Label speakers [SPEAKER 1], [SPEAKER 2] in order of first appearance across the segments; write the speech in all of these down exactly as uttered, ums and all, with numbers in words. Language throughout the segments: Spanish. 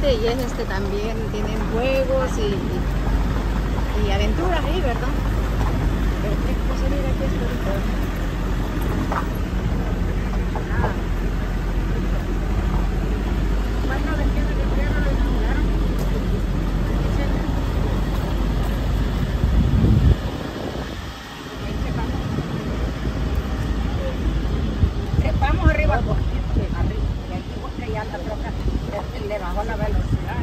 [SPEAKER 1] grande y es este también, tienen juegos y, y, y aventuras ahí, ¿verdad? Pero qué cosa, mira aquí está ahorita.
[SPEAKER 2] Le bajó la velocidad.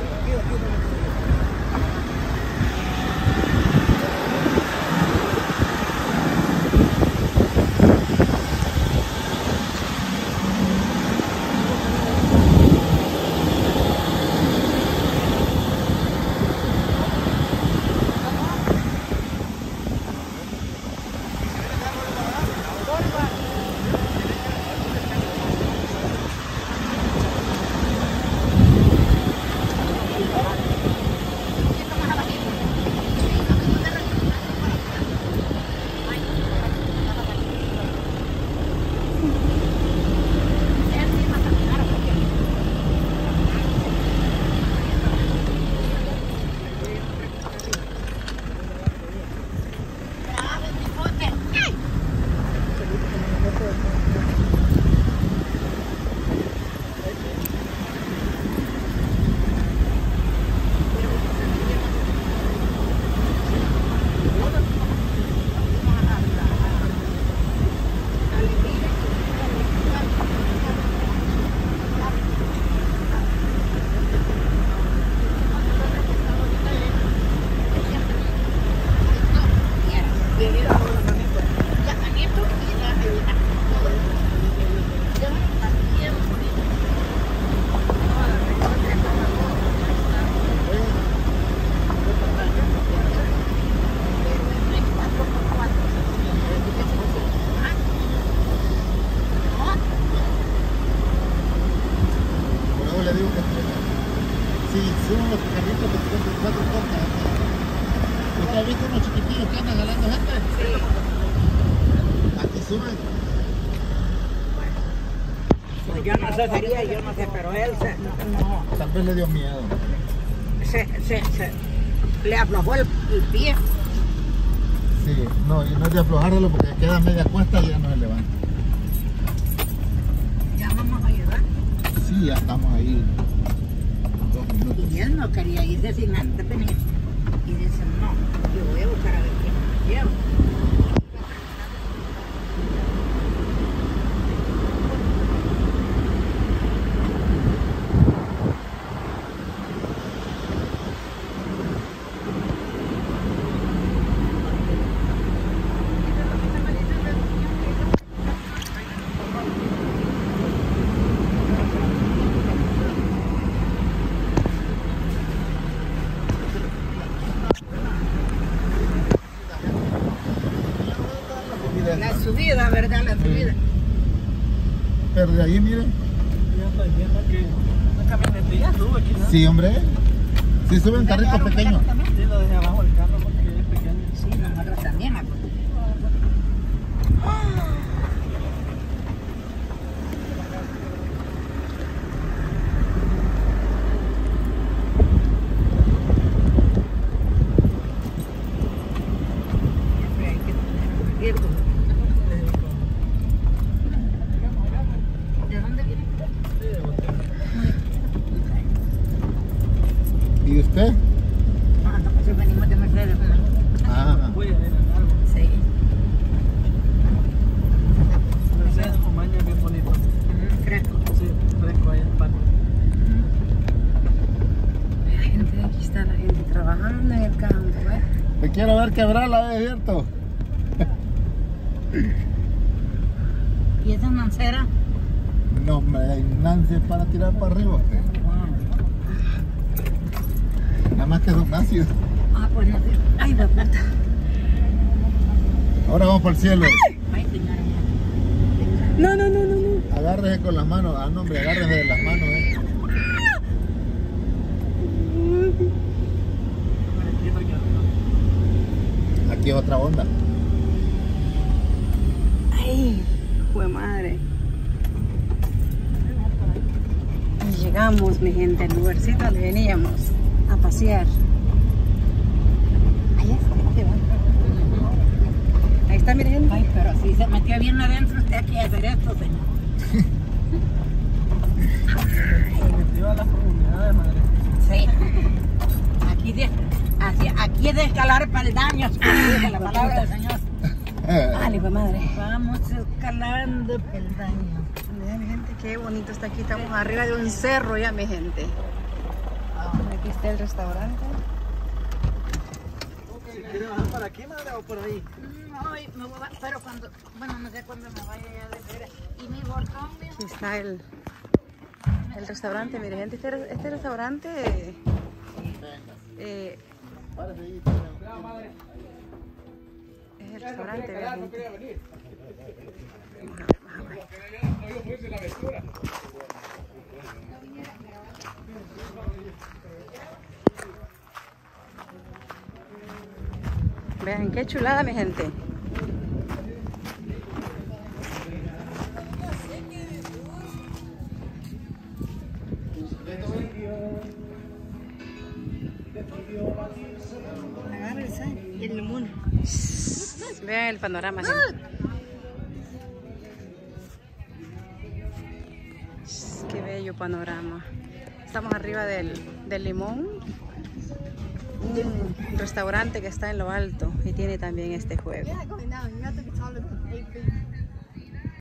[SPEAKER 3] Sí, son los carritos que tienen cuatro puertas. ¿Usted ha visto unos chiquitillos que andan jalando gente?
[SPEAKER 1] Sí.
[SPEAKER 3] Aquí suben.
[SPEAKER 2] Pues yo no sé, sería, yo no sé, pero él se, no,
[SPEAKER 3] Tal vez le dio miedo.
[SPEAKER 2] se, se, se le aflojó el, el pie.
[SPEAKER 3] Sí, no, y no es de aflojárselo porque queda media cuesta y ya no se levanta.
[SPEAKER 2] Ya vamos a ayudar.
[SPEAKER 3] Sí, ya estamos ahí. Dos minutos.
[SPEAKER 2] Y él no quería irse sin antes venir. Y dice, no, yo voy a buscar a ver quién me lleva. La subida, ¿verdad? La subida.
[SPEAKER 3] Pero de ahí, miren.
[SPEAKER 4] Ya estoy viendo que una camionetilla sube aquí, ¿no?
[SPEAKER 3] Sí, hombre. Sí, suben carritos pequeños.
[SPEAKER 4] Sí, lo dejé abajo el carro porque es pequeño.
[SPEAKER 2] Sí, nosotros también. Siempre hay que tener riesgo. ¿De dónde viene?
[SPEAKER 4] Sí, de volteo.
[SPEAKER 3] ¿Y usted?
[SPEAKER 2] Ah, nosotros venimos de Mercedes. ¿No?
[SPEAKER 3] Ah,
[SPEAKER 4] Voy a ir en árbol.
[SPEAKER 2] Sí.
[SPEAKER 4] Mercedes Omaña es bien bonito.
[SPEAKER 2] Mm, fresco.
[SPEAKER 4] Sí, fresco ahí en Pan.
[SPEAKER 1] La gente, aquí está la gente trabajando en el campo, ¿eh?
[SPEAKER 3] te quiero ver quebrarla, ¿es cierto?
[SPEAKER 2] ¿Y esa mancera?
[SPEAKER 3] No, hombre, Nancy es para tirar para arriba. Usted. Nada más que son ácidos.
[SPEAKER 2] Ah, pues no sé. Ay, la puta.
[SPEAKER 3] Ahora vamos para el cielo.
[SPEAKER 2] Ay, señora.
[SPEAKER 1] No, no, no, no, no.
[SPEAKER 3] Agárrese con las manos. Ah, no, hombre, agárrese de las manos, eh. Aquí es otra onda.
[SPEAKER 1] Ay, fue madre. llegamos, mi gente, al lugarcito donde veníamos a pasear. Ahí está, ahí está, mi gente.
[SPEAKER 2] Ay, pero si se metió bien adentro, usted aquí a hacer esto, señor.
[SPEAKER 4] Se metió a las comunidades, madre.
[SPEAKER 2] Sí. Aquí, de, así, aquí es de escalar peldaños, como dice la palabra del Señor.
[SPEAKER 1] Vale, pues madre.
[SPEAKER 2] Vamos escalando peldaños.
[SPEAKER 1] Mira, mi gente, qué bonito está aquí. Estamos arriba de un cerro ya, mi gente. Aquí está el restaurante.
[SPEAKER 4] ¿Quieres bajar para aquí, madre, o por ahí?
[SPEAKER 2] No, me voy a, pero cuando, bueno, no sé cuándo me vaya ya de ver. Y mi botón, mira.
[SPEAKER 1] Aquí está el, el restaurante, mire gente, este, este restaurante eh, es el restaurante, vea, gente. Vamos a ver, vamos a ver. Vean qué chulada, mi gente.
[SPEAKER 2] Y el limón.
[SPEAKER 1] Vean el panorama, gente. Qué bello panorama. Estamos arriba del, del Limón, un restaurante que está en lo alto y tiene también este juego.